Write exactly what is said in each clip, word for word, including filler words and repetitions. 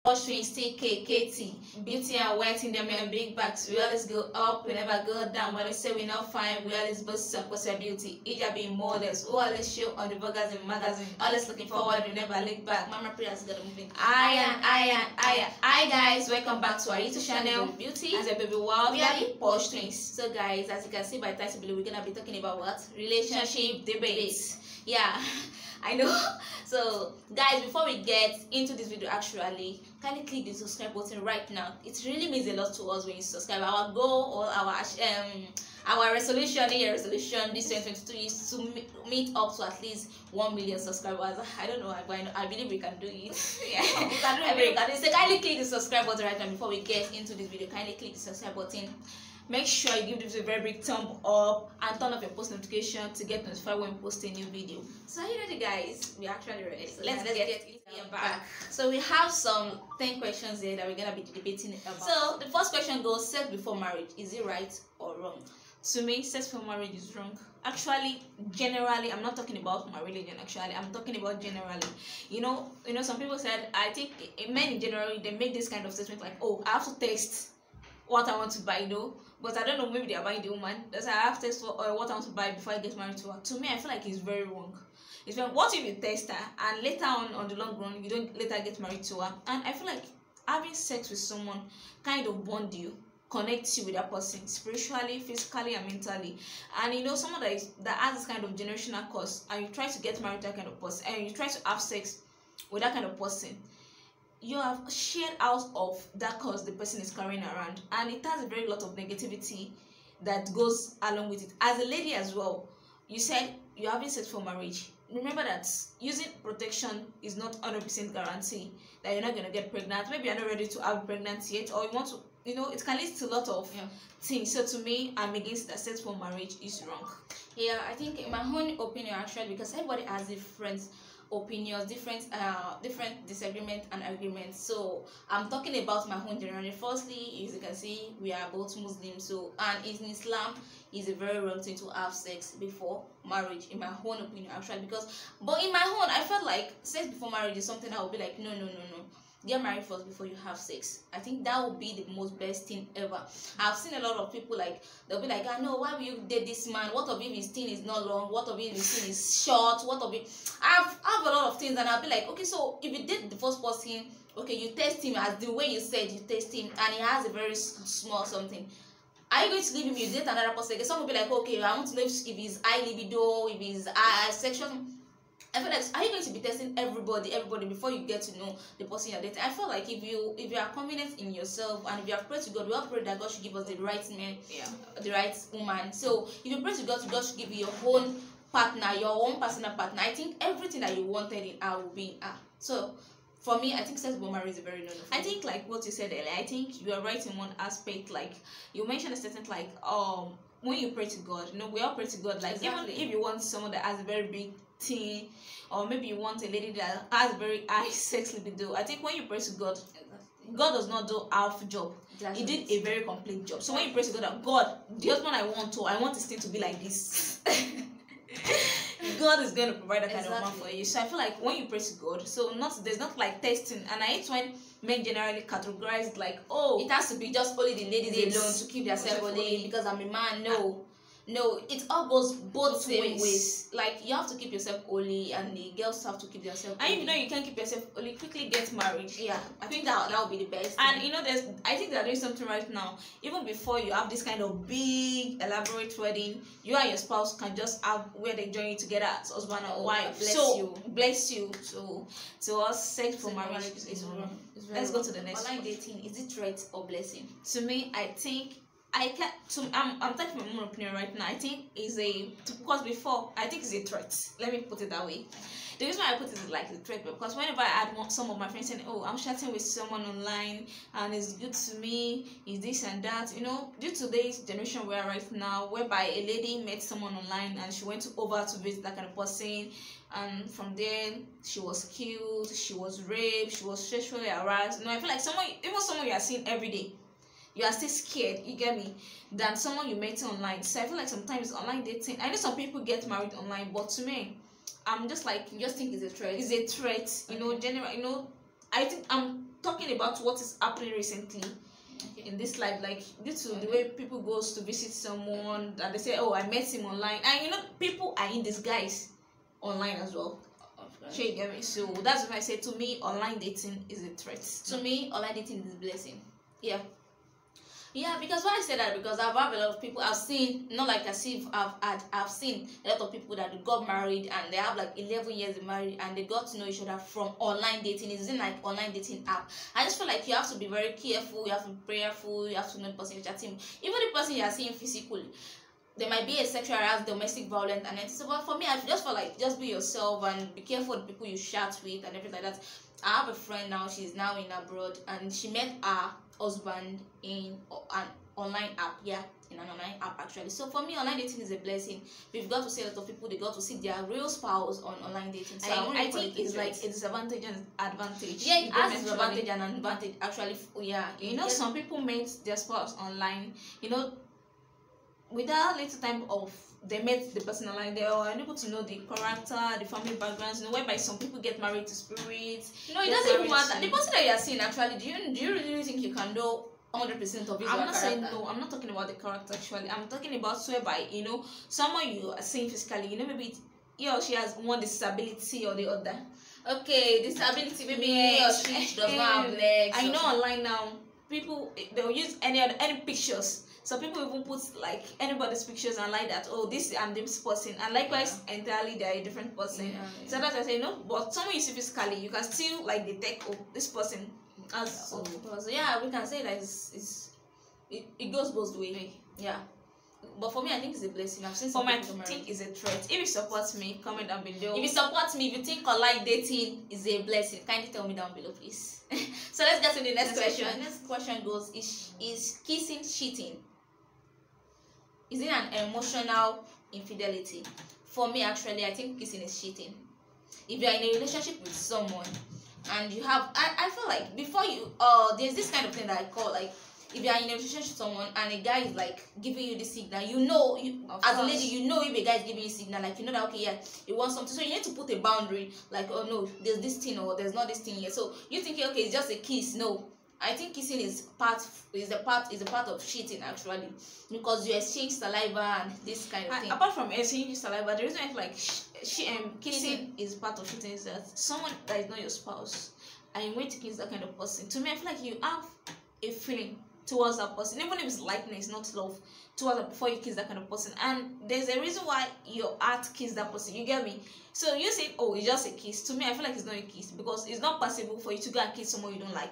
Theposhtwins, T K, Katie, Beauty and Wealth in them and big bags. We always go up, we never go down. When we say we not fine, we always boast some possibility. Either being models, who always show on the bloggers and magazine. Always looking forward, we never look back. Mama prayers got moving. I and I and I and I guys, welcome back to our YouTube channel, Beauty and Baby World. We are Theposhtwins. So guys, as you can see by title below, we're gonna be talking about what? Relationship debates. Yeah. I know. So guys, before we get into this video, actually kindly click the subscribe button right now. It really means a lot to us when you subscribe. Our goal or our um our resolution here resolution this twenty twenty-two is to meet up to at least one million subscribers. I don't know, but I, know, I believe we can do it. Yeah, we can do it. I believe we can do it. So kindly click the subscribe button right now. Before we get into this video, kindly click the subscribe button. Make sure you give this a very big thumb up and turn off your post notification to get notified when we post a new video. So are you ready, guys? We're actually ready. So let's, let's get, get it back. back. So we have some ten questions here that we're gonna be debating about. So the first question goes: sex before marriage, is it right or wrong? To me, sex before marriage is wrong. Actually, generally, I'm not talking about my religion. Actually, I'm talking about generally. You know, you know, some people said, I think men in general, they make this kind of statement like, "Oh, I have to taste what I want to buy," you know. But I don't know, maybe they are buying the woman. That's why I have to test for, uh, what I want to buy before I get married to her. To me, I feel like it's very wrong. It's when what if you test her and later on, on the long run, you don't later get married to her. And I feel like having sex with someone kind of bond you, connects you with that person spiritually, physically, and mentally. And you know, someone that is that has this kind of generational curse, and you try to get married to that kind of person, and you try to have sex with that kind of person, you have shared out of that cause the person is carrying around, and it has a very lot of negativity that goes along with it. As a lady as well, you said you're having sex for marriage. Remember that using protection is not one hundred percent guarantee that you're not going to get pregnant. Maybe you're not ready to have pregnancy yet, or you want to, you know, it can lead to a lot of yeah. things. So to me, I'm against that. Sex for marriage is wrong. Yeah, I think in my own opinion, actually, because everybody has different opinions, different uh different disagreement and agreements. So I'm talking about my own generally. Firstly, as you can see, we are both Muslims, so and in Islam is a very wrong thing to have sex before marriage, in my own opinion, actually. Because but in my own, I felt like sex before marriage is something I would be like, no no no no get married first before you have sex. I think that would be the most best thing ever. I've seen a lot of people like, they'll be like, I know, why will you date this man? What of if his thing is not long? What of if his thing is short? What of if I've I have a lot of things, and I'll be like, okay, so if you date the first person, okay, you test him as the way you said you test him, and he has a very small something. Are you going to leave him? You date another person? Some will be like, okay, I want to know if his eye libido, if his eye sexual. I feel like, are you going to be testing everybody, everybody before you get to know the person you're dating? I feel like if you if you are confident in yourself, and if you have prayed to God, we all pray that God should give us the right man, yeah, the right woman. So if you pray to God, God should give you your own partner, your own personal partner. I think everything that you wanted in her will be in her. So for me, I think sex before marriage is a very no-no. I think like what you said earlier, I think you are right in one aspect. Like you mentioned a statement like um when you pray to God, you know, we all pray to God. Like exactly. Even if you want someone that has a very big thing, or maybe you want a lady that has very high sex libido, I think when you pray to God, God does not do half job. He did a very complete job. So when you pray to God, God, the husband I want to, I want this thing to be like this. God is going to provide that kind exactly. of man for you. So I feel like when you pray to God, so not there's not like testing. And I hate when men generally categorize like, oh, it has to be just only the ladies yes. alone to keep themselves holy because I'm a man. No. No, it all goes both ways. ways. Like you have to keep yourself holy, and the girls have to keep themselves holy. And if you know you can't keep yourself holy, quickly get married. Yeah, I think that that would be the best. And thing. You know, there's I think they're doing something right now. Even before you have this kind of big elaborate wedding, you and your spouse can just have where they join you together as husband and wife. Bless so, you, bless you. So, to us, sex for marriage is, is wrong. Let's go to the next. Online dating, is it threat or blessing? To me, I think. I can't. So I'm. I'm taking my own opinion right now. I think is a because before I think it's a threat. Let me put it that way. The reason why I put it is like a threat because whenever I had some of my friends saying, "Oh, I'm chatting with someone online and it's good to me," is this and that. You know, due to today's generation we are right now, whereby a lady met someone online and she went over to visit that kind of person, and from there she was killed, she was raped, she was sexually harassed. You know, I feel like someone, even someone you are seeing every day, you are still scared, you get me, than someone you met online. So I feel like sometimes online dating, I know some people get married online, but to me, I'm just like, you just think it's a threat. It's a threat, you know, general, you know, I think I'm talking about what is happening recently. Okay. In this life, like due to okay. the way people goes to visit someone and they say, oh, I met him online, and you know people are in disguise online as well. Okay. You get me? So that's why I say, to me, online dating is a threat. To me, online dating is a blessing. Yeah. Yeah, because why I say that, because I've had a lot of people I've seen, not like as if I've had, I've seen a lot of people that got married and they have like eleven years married and they got to know each other from online dating. It's in like online dating app. I just feel like you have to be very careful, you have to be prayerful, you have to know the person you're chatting. Even the person you are seeing physically, there might be a sexual harassment, domestic violence, and so. But for me, I just feel like just be yourself and be careful with the people you chat with and everything like that. I have a friend now, she's now in abroad, and she met her husband in an online app. Yeah, in an online app actually. So for me, online dating is a blessing. We've got to see a lot of people, they got to see their real spouse on online dating. So I, I, I think it's like a disadvantage and advantage. Yeah, it has disadvantage and advantage actually. Yeah, you know, some people met their spouse online, you know, without little time of they met the person online, they are unable to know the character, the family backgrounds, you know, whereby some people get married to spirits. You know, it doesn't even matter. To... The person that you are seeing actually, do you do you really think you can know one hundred percent of his I'm not character? Saying no, I'm not talking about the character actually. I'm talking about whereby, you know, someone you are seeing physically, you know, maybe he or she has one disability or the other. Okay, disability, maybe yes. he or she does not have legs. I know online now, people, they'll use any other any pictures. Some people even put like anybody's pictures and like that. Oh, this I'm this person, and likewise yeah. entirely they are a different person. Yeah, yeah. So that's why I say no. But someone you see physically, you can still like detect oh this person as oh. So yeah, we can say that it's, it's it, it goes both ways. Yeah. But for me, I think it's a blessing. I've seen some people married. For me, I think it's a threat. If you support me, comment down below. If you support me, if you think online dating is a blessing, kindly tell me down below, please. So let's get to the next, next question. question. Next question goes: Is is kissing cheating? Is it an emotional infidelity? For me, actually, I think kissing is cheating. If you are in a relationship with someone and you have, I, I feel like before you, uh, there's this kind of thing that I call like, if you are in a relationship with someone and a guy is like giving you the signal, you know, you of as course. a lady, you know if a guy is giving you a signal, like you know that okay, yeah, he wants something, so you need to put a boundary, like oh no, there's this thing or there's not this thing here. So you think okay, it's just a kiss? No. I think kissing is part is a part is a part of cheating actually, because you exchange saliva and this kind of thing. Apart from exchanging saliva, the reason I feel like she um kissing is part of cheating is that someone that is not your spouse and you went to kiss that kind of person. To me, I feel like you have a feeling towards that person, even if it's likeness, not love, towards that before you kiss that kind of person. And there's a reason why your heart kiss that person. You get me? So you say, oh, it's just a kiss. To me, I feel like it's not a kiss because it's not possible for you to go and kiss someone you don't like.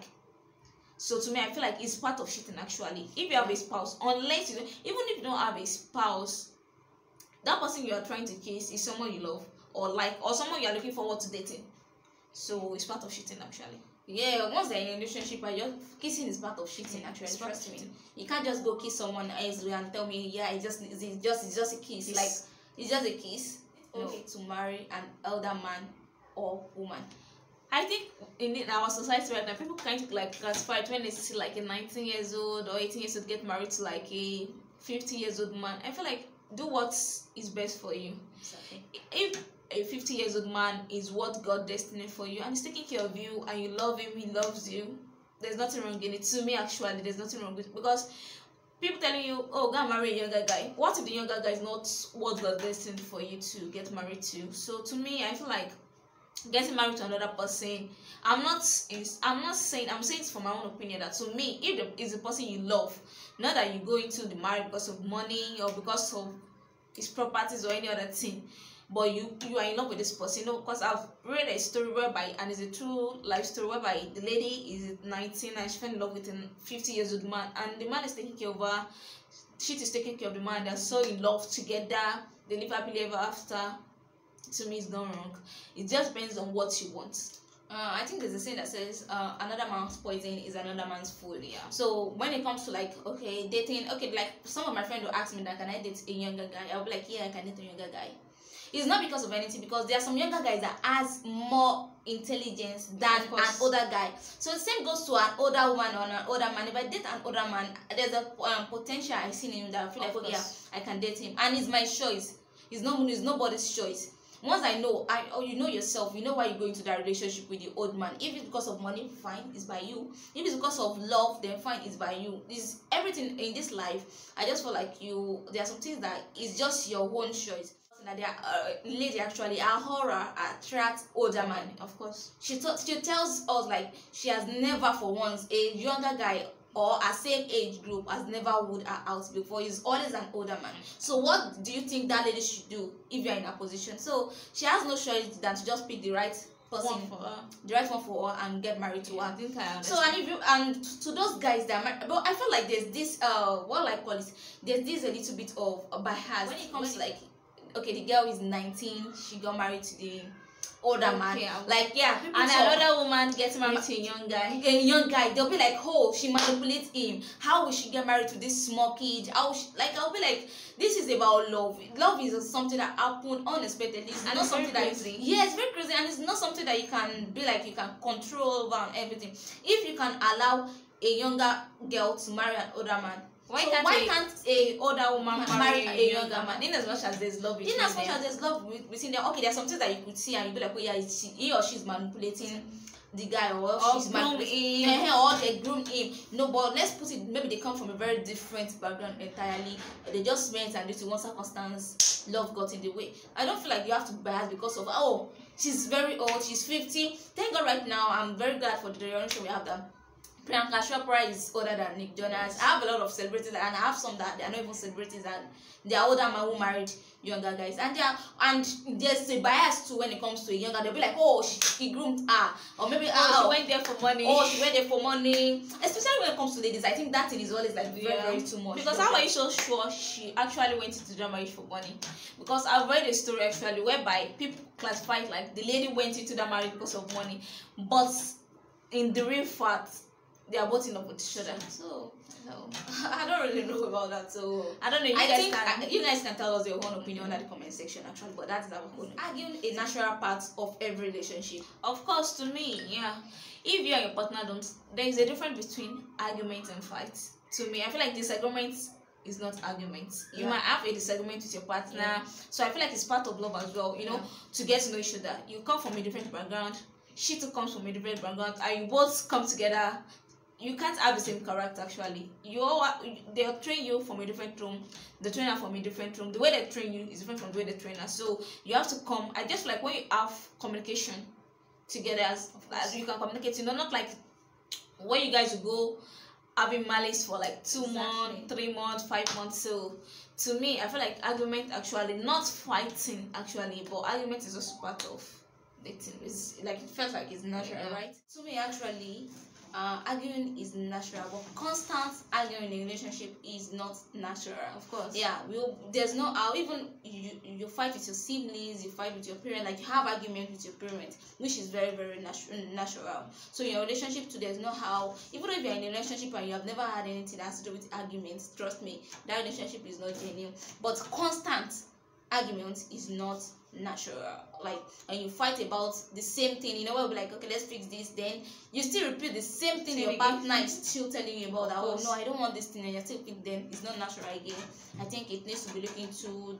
So to me, I feel like it's part of cheating actually. If you have a spouse, unless you don't, even if you don't have a spouse, that person you are trying to kiss is someone you love or like, or someone you are looking forward to dating. So it's part of cheating actually. Yeah, once they're in a relationship, I just kissing is part of cheating actually. Trust me. You can't just go kiss someone else and tell me, yeah, it's just it's just it's just a kiss. It's, like it's just a kiss. Okay, no. To marry an elder man or woman. I think in our society right now, people kind of like classify it when they see like a nineteen years old or eighteen years old get married to like a fifty years old man. I feel like do what is best for you. Exactly. If a fifty years old man is what God destined for you and he's taking care of you and you love him, he loves you, there's nothing wrong in it. To me, actually, there's nothing wrong with it because people telling you, oh, go and marry a younger guy. What if the younger guy is not what God destined for you to get married to? So to me, I feel like getting married to another person, I'm not I'm not saying I'm saying it's for my own opinion that to me, if it's a person you love, not that you go into the marriage because of money or because of his properties or any other thing, but you you are in love with this person. You know, because I've read a story whereby, and it's a true life story whereby the lady is nineteen and she fell in love with a fifty years old man, and the man is taking care of her, she is taking care of the man, they're so in love together, they live happily ever after. To me, it's not wrong. It just depends on what you want. Uh, I think there's a saying that says uh, another man's poison is another man's food. Yeah. So when it comes to like okay dating, okay, like some of my friends will ask me that can I date a younger guy? I'll be like, yeah, I can date a younger guy. It's not because of anything, because there are some younger guys that has more intelligence than an older guy. So the same goes to an older woman or an older man. If I date an older man, there's a um, potential I see in him that I feel like, oh, yeah, I can date him, and it's my choice. It's no, it's nobody's choice. once I know, I or you know yourself, you know why you go into that relationship with the old man. If it's because of money, fine, it's by you. If it's because of love, then fine, it's by you. Is everything in this life. I just feel like you. There are some things that is just your own choice. That they are, uh, lady actually, our horror attracts older man. Of course, she t- she tells us like she has never for once a younger guy or a same age group has never would her out before. He's always an older man. So what do you think that lady should do if you're in a position? So she has no choice than to just pick the right person one for her. the right one for her and get married to Yeah, her. I think I understand. So and if you and to those guys that are married, but I feel like there's this uh what I call it, there's this a little bit of uh, bias when it comes to like, okay, the girl is nineteen, she got married to the older okay, man, like yeah, people and talk. another woman gets married to a young guy, a young guy, they'll be like, oh, she manipulates him. How will she get married to this small kid? How she, like I'll be like, this is about love. Love is something that happened unexpectedly. It's and not it's something very that crazy. Yeah, it's very crazy, and it's not something that you can be like you can control over and everything. If you can allow a younger girl to marry an older man, Why so can't why a, can't a older woman marry, marry a younger man? In as much as there's love between them. In as much as there's love between them, okay, there's some things that you could see and you be like, oh yeah, she, he or she's manipulating the guy, or, or she's manipulating him, or they groom him. No, but let's put it, maybe they come from a very different background entirely. They just met and due to one circumstance, love got in the way. I don't feel like you have to bias because of, oh, she's very old, she's fifty. Thank God right now, I'm very glad for the generation we have that. Priyanka Chopra is older than Nick Jonas. I have a lot of celebrities, and I have some that they are not even celebrities, and they are older men who married younger guys. And they are, and there's a bias too when it comes to a younger. They'll be like, oh, she, he groomed her, or maybe oh, oh, she went there for money. Oh, she went there for money. Especially when it comes to ladies, I think that thing is always like very, yeah. very too much. Because how are you so sure she actually went into the marriage for money? Because I've read a story actually whereby people classify it like the lady went into the marriage because of money, but in the real fact, they are both in love with each other. So no, I don't really know about that. So I don't know. You I guys think can, I, you guys can tell us your own opinion under the comment section actually. But that is our own. Arguing a natural part of every relationship. Of course, to me, yeah. If you and your partner don't, there is a difference between argument and fight. To me, I feel like disagreement is not argument. You yeah. might have a disagreement with your partner, yeah. so I feel like it's part of love as well. You know, yeah. to get to know each other. You come from a different background. She too comes from a different background, and you both come together. You can't have the same character actually. You all they'll train you from a different room. The trainer from a different room. The way they train you is different from the way they train us. So you have to come. I just like when you have communication together, as, as you can communicate. You know, not like when you guys go having malice for like two exactly. months, three months, five months. So to me, I feel like argument actually, not fighting actually, but argument is just part of the thing. It's like it feels like it's natural, yeah. right? To me, actually. Uh, arguing is natural, but constant arguing in a relationship is not natural. Of course, yeah. We'll, there's no how. Even you you fight with your siblings, you fight with your parents, like you have argument with your parents, which is very very natu- natural. So in your relationship too, there's no how. Even if you're in a relationship and you have never had anything that has to do with arguments, trust me, that relationship is not genuine. But constant argument is not natural. Like, and you fight about the same thing, you know, we'll be like, okay, let's fix this, then you still repeat the same thing, your partner is still telling you about that. Oh no, I don't want this thing, and you're still thinking, then it's not natural again. I think it needs to be looked into.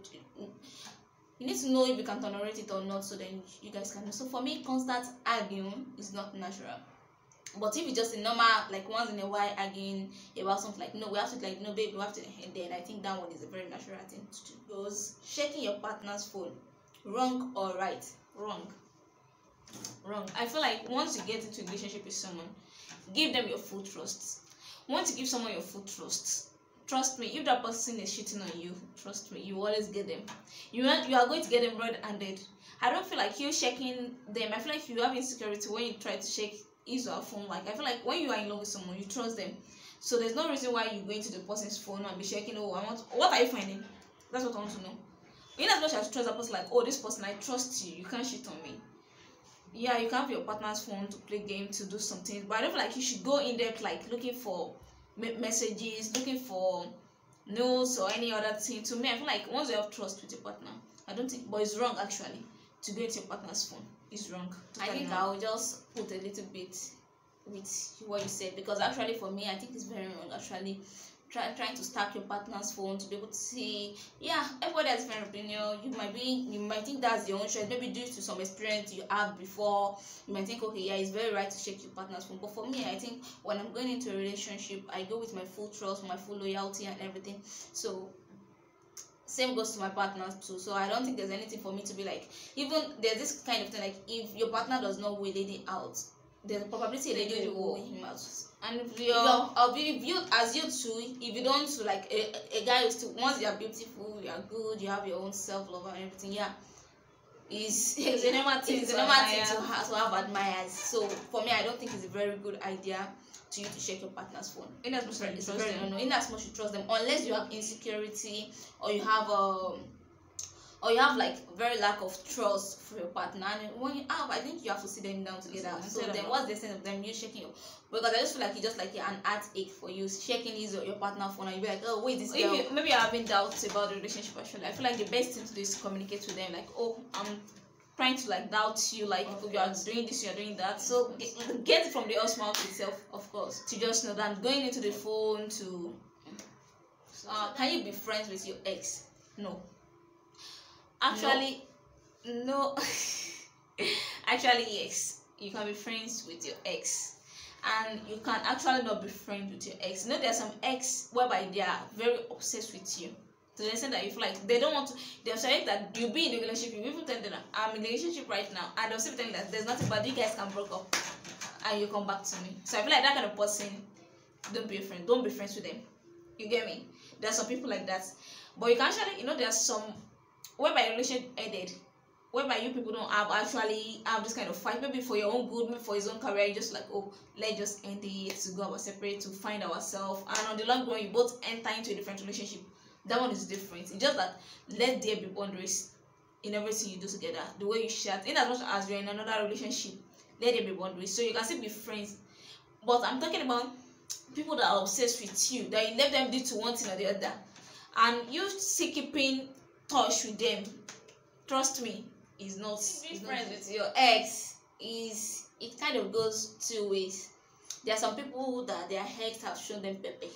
You need to know if you can tolerate it or not, so then you guys can know. So for me, constant arguing is not natural. But if it's just a normal, like once in a while arguing about something, like no, we have to like no babe, we have to, and then I think that one is a very natural thing to do. Goes checking your partner's phone, wrong or right? Wrong. Wrong. I feel like once you get into a relationship with someone, give them your full trust. Once you give someone your full trust, trust me, if that person is cheating on you, trust me, you always get them. You are, you are going to get them red-handed. I don't feel like you checking them. I feel like you have insecurity when you try to check his or her phone. Like I feel like when you are in love with someone, you trust them. So there's no reason why you go into the person's phone and be checking, oh, I want, what are you finding? That's what I want to know. In as much as you trust that person, like, oh, this person, I trust you, you can't cheat on me. Yeah, you can have your partner's phone to play game, to do something, but I don't feel like you should go in depth, like looking for me- messages, looking for notes or any other thing. To me, I feel like once you have trust with your partner, I don't think, but it's wrong actually to go into your partner's phone. It's wrong. I think wrong. I'll just put a little bit with what you said, because actually for me, I think it's very wrong actually try, trying to stack your partner's phone to be able to see. Yeah, everybody has different opinion. You might be, you might think that's your own choice, maybe due to some experience you have before. You might think, okay, yeah, it's very right to check your partner's phone. But for me, I think when I'm going into a relationship, I go with my full trust, my full loyalty and everything. So same goes to my partner too. So I don't think there's anything for me to be like, even there's this kind of thing, like if your partner does not weigh lady out, there's a probability a lady will weigh him out. And if you're, I'll be viewed as you too, if you don't, like a, a guy who's still, once you're beautiful, you're good, you have your own self-love and everything, yeah, is it's a normal thing, it's a normal thing to have, to have admirers. So for me, I don't think it's a very good idea to you to check your partner's phone. In as much as you trust them, no, in as much you trust them, unless you have insecurity or you have um or you have like very lack of trust for your partner. And when you have, I think you have to sit them down together. So, so then what's the sense of them you checking your, because I just feel like it's just like an heartache for you checking his or your partner phone and you be like, oh wait, this girl. If you, maybe you're having doubts about the relationship actually, I feel like the best thing to do is communicate with them, like, oh, I'm trying to like doubt you, like, okay, you are doing this, you are doing that. So get, get it from the horse mouth itself, of course, to just know that going into the phone to uh, can you be friends with your ex? No. Actually, no. no. Actually, yes. You can be friends with your ex, and you can actually not be friends with your ex. You know, there's some ex whereby they are very obsessed with you to the extent that you feel like they don't want to. They're sorry that you be in a relationship. You even tell them that I'm in a relationship right now, and they'll say tell them that there's nothing, but you guys can break up, and you come back to me. So I feel like that kind of person, don't be a friend. Don't be friends with them. You get me? There's some people like that, but you can actually, you know, there's some whereby relationship ended, whereby you people don't have actually have this kind of fight, maybe for your own good, maybe for his own career. You just like, oh, let's just end it to go our separate, to find ourselves, and on the long run you both enter into a different relationship. That one is different. It's just that let there be boundaries in everything you do together. The way you chat, in as much as you're in another relationship, let there be boundaries. So you can still be friends. But I'm talking about people that are obsessed with you, that you let them do to one thing or the other, and you still keeping touch with them. Trust me, is not be friends with your ex. Is it kind of goes two ways. There are some people that their ex have shown them pepe.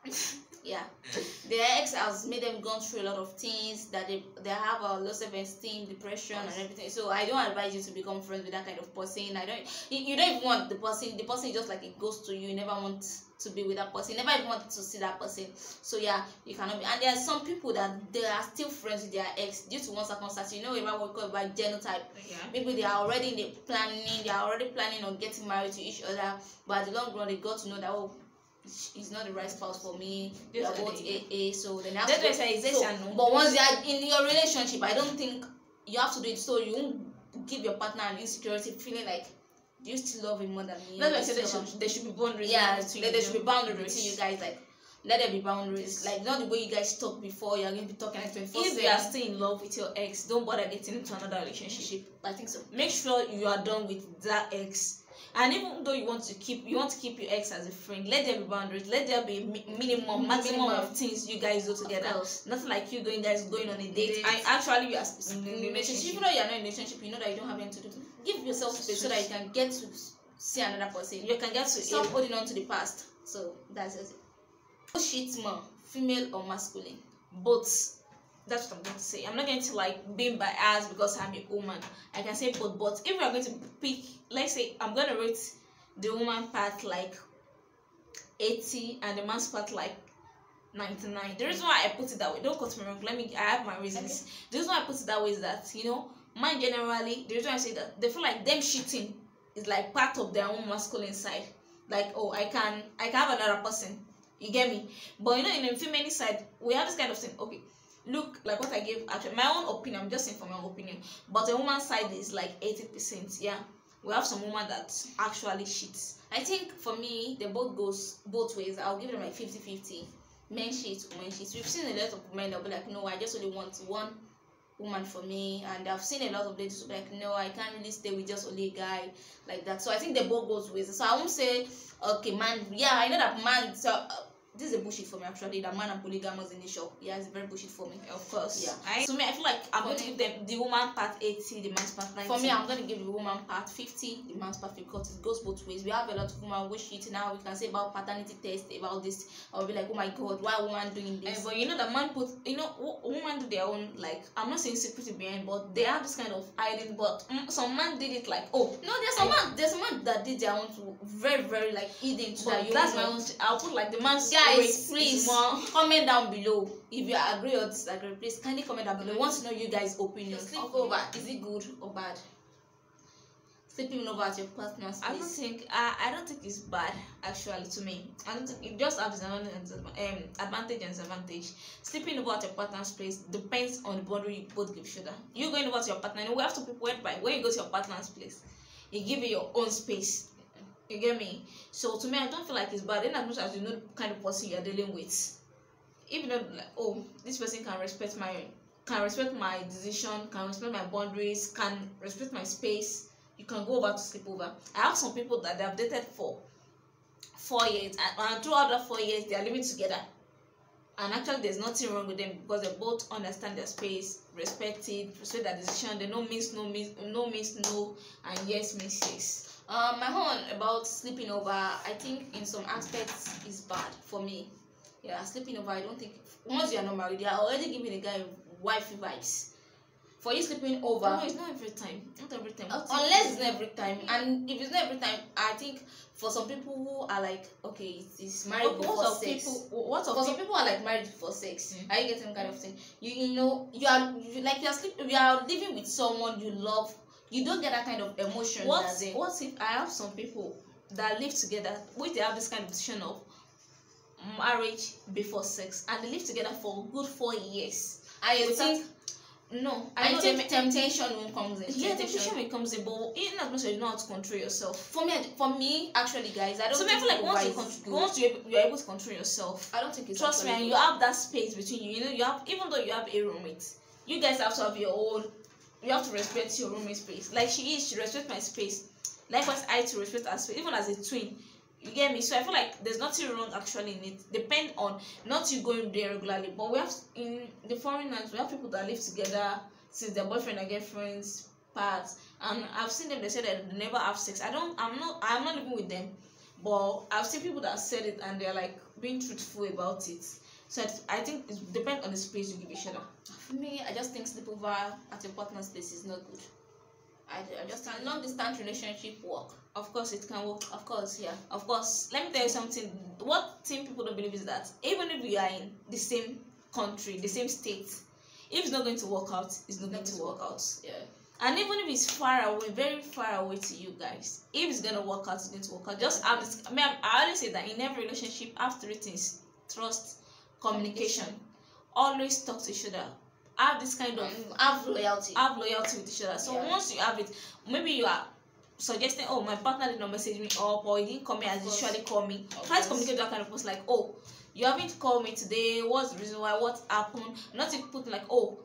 Yeah, their ex has made them gone through a lot of things, that they they have a low self-esteem, depression, and everything. So I don't advise you to become friends with that kind of person. I don't. You, you don't even want the person. The person is just like a ghost to you. You never want to be with that person. You never even want to see that person. So yeah, you cannot be. And there are some people that they are still friends with their ex due to one circumstance. You know about what we call about genotype. Yeah. Maybe they are already in the planning. They are already planning on getting married to each other. But at the long run, they got to know that, oh, it's not the right spouse for me. They are both A A, so then have to say so, but once you are in your relationship, I don't think you have to do it so you won't give your partner an insecurity feeling like, do you still love him more than me? That's why I said there should, there should be boundaries. Yeah, there, there should be boundaries between you guys. Like, let there be boundaries. Like, not the way you guys talk before. You're going to be talking like twenty-four seven. If you are still in love with your ex, don't bother getting into another relationship. I think so. Make sure you are done with that ex. And even though you want to keep you want to keep your ex as a friend, let there be boundaries. Let there be mi minimum, maximum of things you guys do together. Nothing like you going guys going on a date. date. I actually you are in a relationship. Even though you are not in a relationship, you know that you don't have anything to do. Give yourself space so that you can get to see another person. You can get to stop holding on to the past. So that's it. Who cheats more, female or masculine? Both. That's what I'm going to say. I'm not going to like being biased because I'm a woman. I can say both. But if we are going to pick, let's say I'm going to rate the woman part like eighty and the man's part like ninety-nine. The reason why I put it that way, don't quote me wrong. Let me. I have my reasons. Okay. The reason why I put it that way is that, you know, man generally, the reason why I say that, they feel like them cheating is like part of their own masculine side. Like, oh, I can, I can have another person. You get me? But you know, in the female side, we have this kind of thing. Okay. Look, like what I gave, actually, my own opinion, I'm just saying for my own opinion, but the woman's side is like eighty percent. Yeah, we have some women that actually cheats. I think for me, they both goes both ways. I'll give them like fifty fifty. Men cheat, women cheat. We've seen a lot of men that will be like, no, I just only want one woman for me. And I've seen a lot of ladies who be like, no, I can't really stay with just only a guy like that. So I think they both goes ways. So I won't say, okay, man, yeah, I know that man, so uh, this is a bullshit for me actually. That man and polygamous in the shop, yeah, it's very bullshit for me. Of course, yeah. I, so me, I feel like I'm going to give them the woman part eighty, the man's part ninety. For me, I'm going to give the woman part fifty, the man's part fifty, because it goes both ways. We have a lot of women who cheat now. We can say about paternity test, about this. I'll be like, oh my god, why are women doing this? And, but you know, the man put, you know, women do their own, like, I'm not saying secrecy behind, but they have this kind of hiding. But mm, some man did it like, oh no, there's some man, there's some man that did their own to very, very like hidden. So that you that's my own. I'll put like the man's guys, please comment down below if you agree or disagree. Please kindly comment down below. I want to know you guys' opinion. Sleep over, is it good or bad? Sleeping over at your partner's place. I don't think I, I don't think it's bad actually to me. I don't think it just has an um, advantage and disadvantage. Sleeping over at your partner's place depends on the boundary you both give each other. You going over to your partner, and we have to people whereby when you go to your partner's place, you give you your own space. You get me? So to me, I don't feel like it's bad. In as much as you know the kind of person you are dealing with, even though like, oh, this person can respect my can respect my decision, can respect my boundaries, can respect my space. You can go over to sleep over. I have some people that they have dated for four years, and, and throughout that four years, they are living together. And actually, there's nothing wrong with them because they both understand their space, respect it, respect their decision. They know means no means no means no, and yes means yes. Um, my own about sleeping over, I think in some aspects is bad for me. Yeah, sleeping over, I don't think once you are not married, they are already giving the guy wifey vibes. For you sleeping over, no, it's not every time. Not every time. Unless it's not every time, and if it's not every time, I think for some people who are like, okay, it's, it's married what, before what sex. People, what for some people are like married before sex. Mm-hmm. Are you getting kind of thing? You you know you are you, like you are sleeping. You are living with someone you love. You don't get that kind of emotion. What what if I have some people that live together, which they have this kind of decision of marriage before sex, and they live together for good four years. I think. No, I, I know think temptation will comes in. Yeah, temptation will comes in, but in as much as you know how to control yourself. For me, for me, actually, guys, I don't. So I feel like once you control, once you're, you're able to control yourself, I don't think it's. Trust me, and you have that space between you. You know, you have even though you have a roommate, you guys have to have your own. You have to respect your roommate space. Like she is, she respects my space. Likewise, I to respect her space, even as a twin. You get me? So I feel like there's nothing wrong actually in it. Depend on not you going there regularly, but we have in the foreign lands we have people that live together since their boyfriend and girlfriends part, and I've seen them. They say that they never have sex. I don't. I'm not. I'm not living with them, but I've seen people that said it and they're like being truthful about it. So I think it depends on the space you give each other. For me, I just think sleepover at your partner's place is not good. I, I just a long distance relationship work. Of course, it can work. Of course, yeah. Of course. Let me tell you something. What thing people don't believe is that even if we are in the same country, the same state, if it's not going to work out, it's not going to work out. Yeah. And even if it's far away, very far away to you guys, if it's gonna work out, it's going to work out. Just have this. I mean, I always say that in every relationship, have three things: trust, communication. Always talk to each other. Have this kind of um, have loyalty. Have loyalty with each other. So yeah. Once you have it, maybe you are suggesting, oh, my partner did not message me up, or he didn't call me as he usually call me. Of Try course. to communicate that kind of person, like, oh, you haven't called me today. What's the reason why? What happened? Not to put like, oh,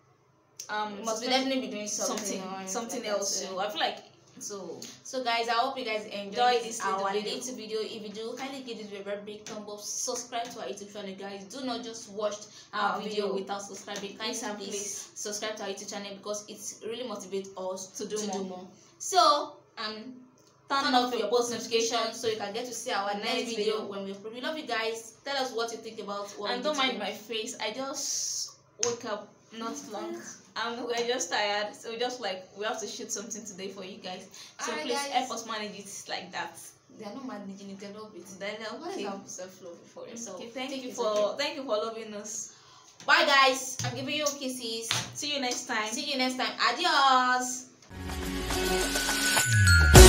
um, must be definitely be doing something, something, something like else. So I feel like so. So guys, I hope you guys enjoy this our video. little video. If you do, kindly give this a very big thumb up. Subscribe to our YouTube channel, guys. Do not just watch our, our video, video without subscribing. Kindly please, please subscribe to our YouTube channel because it really motivates us to do, to more. do more. So and turn, turn off your post notifications so you can get to see our next, next video, video when we upload. We love you guys. Tell us what you think about what and don't mind my face. I just woke up not long. Um, we're just tired, so we just like we have to shoot something today for you guys. So right, please guys. help us manage it like that. They are not managing it; they love it. They love What is our self-love for yourself? Okay, thank take you for okay. thank you for loving us. Bye, guys. I'm giving you kisses. See you next time. See you next time. Adios.